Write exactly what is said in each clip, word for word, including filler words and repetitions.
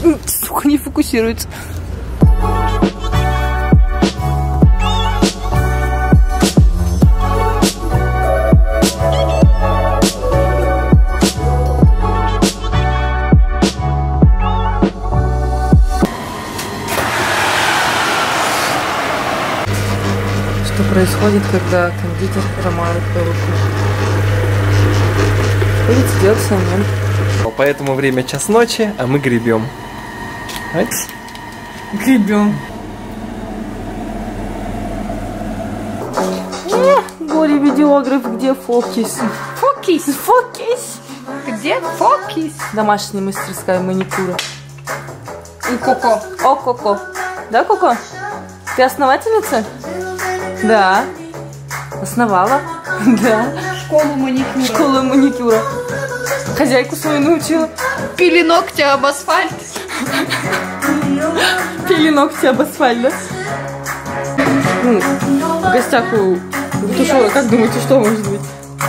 Сука, не фокусируется. Что происходит, когда кондитер ломает руку? Будете делать самим. Поэтому время час ночи, а мы гребем. Гребем. Горе-видеограф, где фокус? Фокус! Фокус! Где фокус? Домашняя мастерская маникюра. И Коко. О, Коко. Да, Коко? Ты основательница? Да. Основала? Да. Школу маникюра. Школу маникюра. Хозяйку свою научила. Пили ногти об асфальт. Пили ногти об асфальт, да? Ну, в гостях у Бутушова, как думаете, что может быть?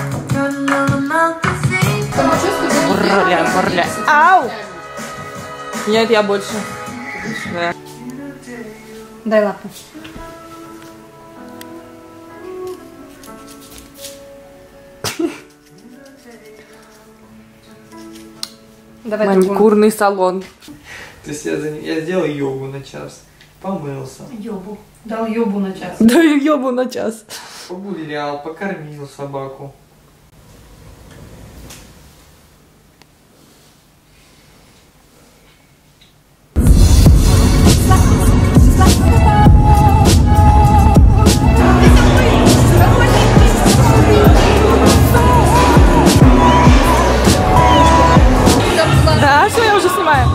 Бурля, бурля. Ау! Нет, я больше. Да. Дай лапу. Давай маникюрный салон. То есть я, я сделал йогу на час, помылся. Йобу. Дал йобу на час. Даю йобу на час. Погулял, покормил собаку. Да, что я уже снимаю?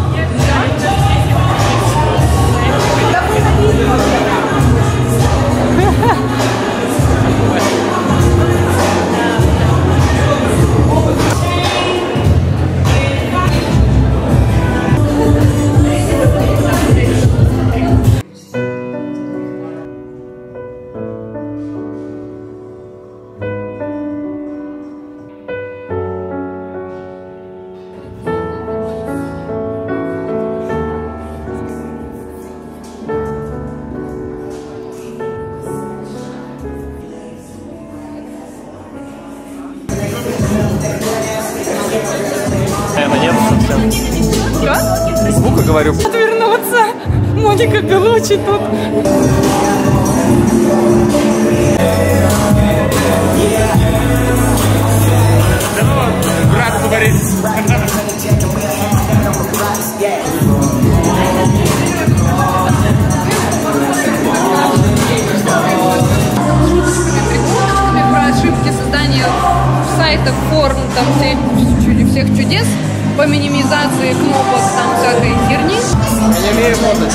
Наверное, нет совсем. Что? Звука говорю. Отвернуться. Моника Белучи тут. Брат говорит. Про ошибки создания сайтов, форм, там всех чудес, по минимизации кнопок, там всякой херни. Я не умею работать.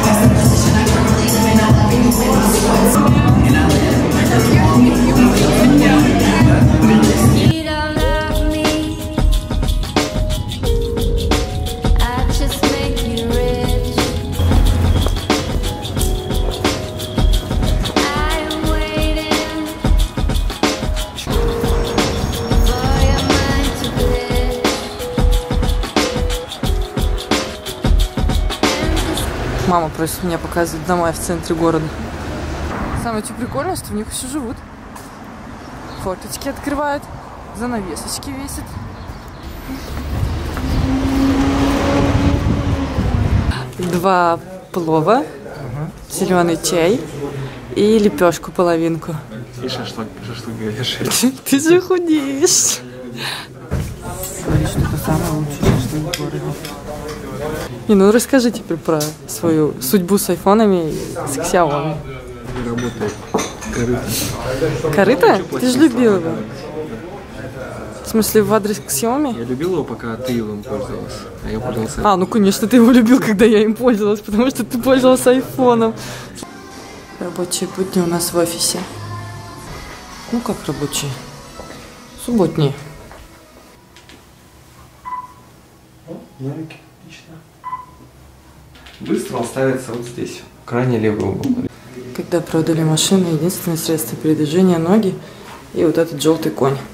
Мама просит меня показывать дома в центре города. Самое что прикольное, что в них еще живут. Форточки открывают, занавесочки весят. Два плова, угу. Зеленый чай и лепешку половинку. И шашлык, шашлык говяжий. Ты же худеешь. Говорит, что это самый лучший шашлык в городе. Не, ну расскажи теперь про свою судьбу с айфонами и с Xiaomi. Работает корыто. Корыто? Ты же любил его. В смысле, в адрес Xiaomi? Я любил его, пока ты им пользовалась, а я пользовался. А, ну конечно, ты его любил, когда я им пользовалась, потому что ты пользовался айфоном. Рабочие будни у нас в офисе. Ну как рабочие? Субботние. Новенький, отлично. Быстро он ставится вот здесь, в крайне левый угол. Когда продали машину, единственное средство передвижения — ноги и вот этот желтый конь.